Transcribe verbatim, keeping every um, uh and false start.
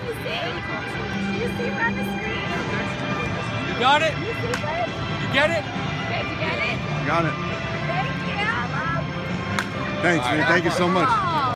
you see? Do you see on the screen? You got it? You see it? You get it? Did you get it? Got it. Thank you. Thanks, man. Thank you so much.